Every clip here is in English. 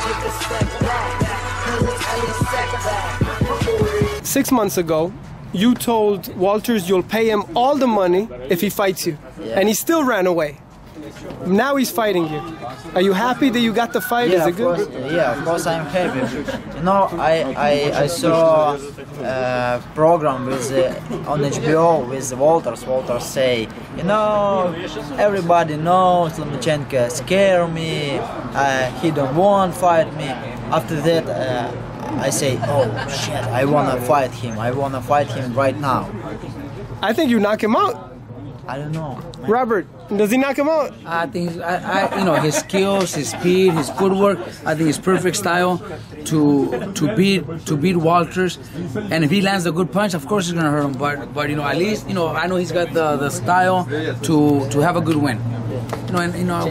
6 months ago, you told Walters you'll pay him all the money if he fights you, and he still ran away. Now he's fighting you. Are you happy that you got the fight? Yeah, Is it good? Of course I'm happy. You know, I saw a program with on HBO with Walters. Walters say, you know, everybody knows Lomachenko scare me. He don't want to fight me. After that, I say, oh shit, I wanna fight him. I wanna fight him right now. I think you knock him out. I don't know. Robert, does he knock him out? I think you know, his skills, his speed, his footwork. I think his perfect style to beat Walters. And if he lands a good punch, of course, it's gonna hurt him. But you know, at least, you know, I know he's got the style to have a good win. You know, and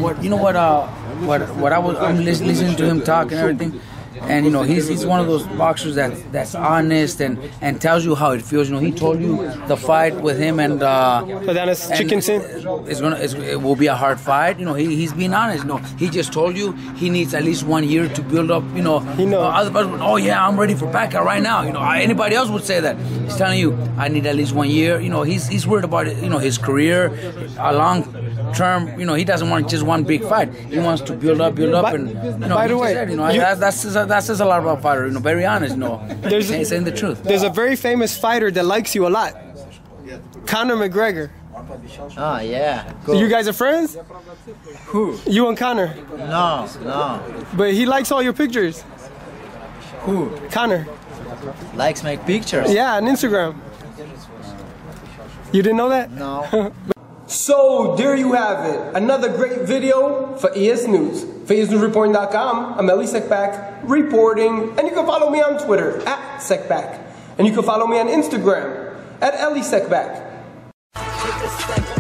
I'm listening to him talk and everything. And you know, he's one of those boxers that's honest and tells you how it feels. You know, he told you the fight with him and Chickenson. It will be a hard fight. You know, he's being honest. You know, he just told you he needs at least 1 year to build up. You know, other people, oh yeah, I'm ready for Pacquiao right now. You know, anybody else would say that. He's telling you, I need at least 1 year. You know, he's worried about it. You know, his career, a long term. You know, he doesn't want just one big fight. He wants to build up, and you know. By the way, said, you know, that says a lot about a fighter. You know, very honest. You know, saying the truth. There's a very famous fighter that likes you a lot, Conor McGregor. Oh yeah. Cool. You guys are friends? Who? You and Conor? No. But he likes all your pictures. Who? Conor. Likes my pictures? Yeah, on Instagram. You didn't know that? No. So there you have it, another great video for ES News. For ESNewsReporting.com, I'm Eli Sekback reporting, and you can follow me on Twitter @Sekback, and you can follow me on Instagram @Eli Sekback.